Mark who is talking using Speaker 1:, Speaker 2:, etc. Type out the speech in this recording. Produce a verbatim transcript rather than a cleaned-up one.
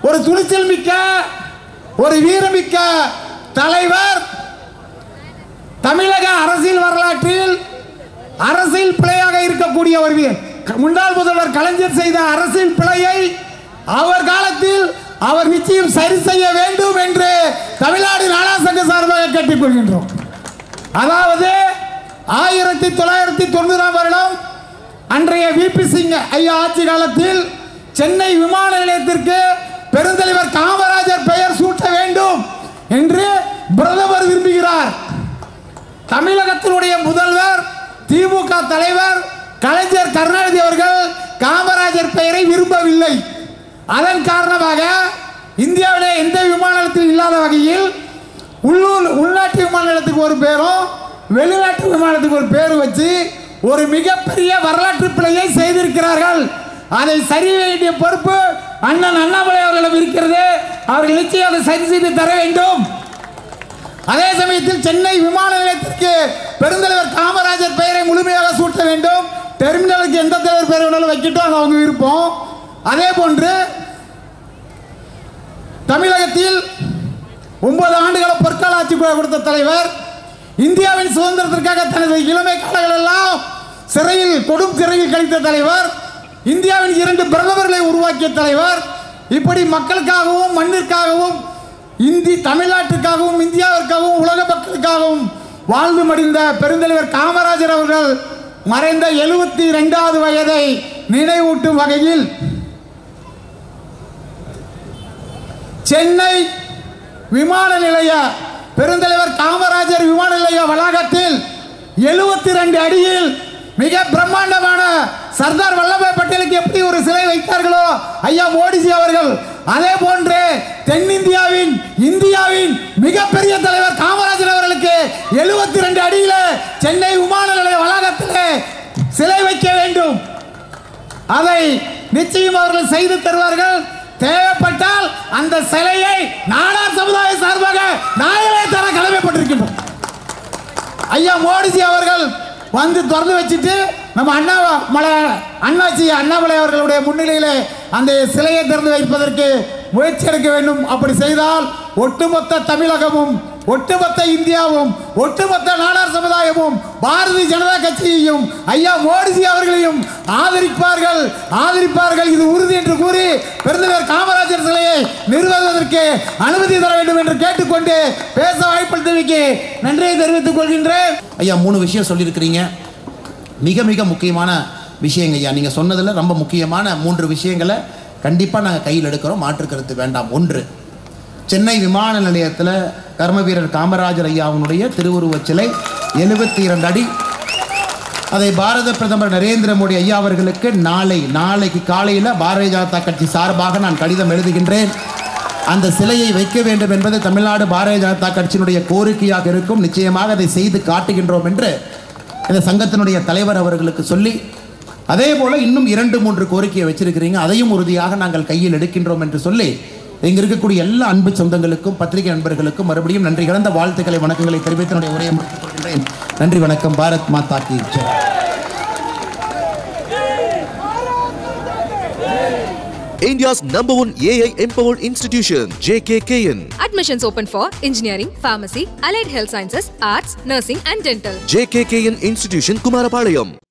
Speaker 1: ஒரு துணிச்சல் மிக்க ஒரு வீரமிக்க தலைவர் தமிழக அரசியல் வரலாற்றில் அரசியல் பிழையாக இருக்கக்கூடிய ஒரு முன்னாள் முதல்வர் கலைஞர் செய்த அரசியல் பிழையை அவர் காலத்தில் அவர் நிச்சயம் சரி செய்ய வேண்டும் என்று தமிழ்நாடு நாடார் சங்க சார்பாக கேட்டுக்கொள்கின்றோம். அதாவது ஆயிரத்தி தொள்ளாயிரத்தி தொண்ணூறாம் வருடம் அன்றைய வி பி சிங் ஐயா ஆட்சி காலத்தில் சென்னை விமான நிலையத்திற்கு பெருந்தலைவர் காமராஜர் பெயர் சூட்ட வேண்டும் என்று பிரதமர் விரும்புகிறார். தமிழகத்தினுடைய முதல்வர் திமுக தலைவர் கலைஞர் கருணாநிதி அவர்கள் காமராஜர் பெயரை விரும்பவில்லை. அதன் காரணமாக இந்தியாவிலே எந்த விமான நிலையத்தில் இல்லாத வகையில் உள்ளூர் உள்நாட்டு விமான நிலையத்துக்கு ஒரு பேரும் வெளிநாட்டு விமானத்துக்கு ஒரு பேர் வச்சு ஒரு மிகப்பெரிய வரலாற்று பிழையை செய்திருக்கிறார்கள். அதை சரி வேண்டிய பொறுப்பு அண்ணன் அண்ணாமலை அவர்களிடம் இருக்கிறது. அவர்கள் நிச்சயம் அதை சரி செய்து தர வேண்டும். அதே சமயத்தில் சென்னை விமான நிலையத்திற்கு பெருந்தலைவர் காமராஜர் பெயரை முழுமையாக சூட்ட வேண்டும். டெர்மினலுக்கு எந்த தலைவர் பெயர் வேணாலும் வைக்கட்டும், அது அவங்க விருப்பம். அதே போன்று தமிழகத்தில் ஒன்பது ஆண்டுகளை பொற்கால ஆட்சி கொடுத்த தலைவர், இந்தியாவின் சுதந்திரத்திற்காக தனது இளமை காலங்கள் எல்லாம் சிறையில் கொடும் சிறையில் கழித்த தலைவர், இந்தியாவின் இரண்டு பிரதமர்களை உருவாக்கிய தலைவர், இப்படி மக்களுக்காகவும் மண்ணிற்காகவும் இந்தி தமிழ்நாட்டுக்காகவும் இந்தியாவிற்காகவும் உலக மக்களுக்காகவும் வாழ்ந்து மடிந்த பெருந்தலைவர் காமராஜர் அவர்கள் மறைந்த எழுபத்தி இரண்டாவது வயதை நினைவூட்டும் வகையில் சென்னை விமான நிலைய பெருந்தலைவர் காமராஜர் விமான நிலைய வளாகத்தில் எழுபத்தி இரண்டு அடியில் மிக பிரம்மாண்டமான சர்தார் வல்லபாய் பட்டேலுக்கு எப்படி ஒரு சிலை வைத்தார்களோ ஐயா மோடிஜி அவர்கள், அதே போன்று தென்னிந்தியாவின் இந்தியாவின் மிகப்பெரிய தலைவர் காமராஜர் அவர்களுக்கு எழுபத்தி இரண்டு அடியில் சென்னை விமான நிலைய வளாகத்தில் சிலை வைக்க வேண்டும். அதை நிச்சயம் அவர்கள் செய்து தருவார்கள். தேவைப்பட்டால் அந்த சிலையை நாடார் சமுதாய சார்பாக நாங்களே தர கடமைப்பட்டிருக்கின்றோம். ஐயா மோடிஜி அவர்கள் வந்து திறந்து வச்சுட்டு நம்ம அண்ணாமலை அண்ணாச்சி அண்ணாமலை அவர்களுடைய முன்னிலையிலே அந்த சிலையை திறந்து வைப்பதற்கு முயற்சி எடுக்க வேண்டும். அப்படி செய்தால் ஒட்டுமொத்த தமிழகமும் ஒட்டுமொத்த இந்தியாவும் ஒட்டுமொத்த நாடார் சமுதாயமும் பாரதிய ஜனதா கட்சியையும் ஐயா மோடிஜி அவர்களையும் ஆதரிப்பார்கள் ஆதரிப்பார்கள் இது உறுதி என்று கூறி பெருந்தலைவர் காமராஜர் சிலையை நிறுவுவதற்கு அனுமதி தர வேண்டும் என்று கேட்டுக்கொண்டு பேச வாய்ப்பளித்தமைக்கு நன்றியை தெரிவித்துக் கொள்கின்றேன்.
Speaker 2: ஐயா மூணு விஷயம் சொல்லியிருக்கிறீங்க, மிக மிக முக்கியமான விஷயங்க ஐயா. நீங்கள் சொன்னதில் ரொம்ப முக்கியமான மூன்று விஷயங்களை கண்டிப்பாக நாங்கள் கையில் எடுக்கிறோம், மாற்று கருத்து வேண்டாம். ஒன்று, சென்னை விமான நிலையத்தில் கர்ம வீரர் காமராஜர் ஐயாவுடைய திருவுருவச் சிலை எழுபத்தி இரண்டு அடி, அதை பாரத பிரதமர் நரேந்திர மோடி ஐயா அவர்களுக்கு நாளை நாளைக்கு காலையில் பாரதிய ஜனதா கட்சி சார்பாக நான் கடிதம் எழுதுகின்றேன். அந்த சிலையை வைக்க வேண்டும் என்பது தமிழ்நாடு பாரதிய ஜனதா கட்சியினுடைய கோரிக்கையாக இருக்கும். நிச்சயமாக அதை செய்து காட்டுகின்றோம் என்று இந்த சங்கத்தினுடைய தலைவர் அவர்களுக்கு சொல்லி, அதே போல இன்னும் இரண்டு மூன்று கோரிக்கையை வச்சிருக்கிறீங்க, அதையும் உறுதியாக நாங்கள் கையில் எடுக்கின்றோம் என்று சொல்லி இங்க இருக்கக்கூடிய எல்லா அன்பு சொந்தங்களுக்கும் பத்திரிகை நண்பர்களுக்கும் மறுபடியும் நன்றி கலந்த வாழ்த்துக்களை வணக்கங்களை தெரிவித்து என்னுடைய உரையை முடித்துக் கொள்கின்றேன். நன்றி, வணக்கம். பாரத் மாதா கி Jai.
Speaker 3: India's number one A I empowered institution, J K K N.
Speaker 4: Admissions open for engineering, pharmacy, allied health sciences, arts, nursing and dental.
Speaker 3: J K K N Institution, Kumarapalayam.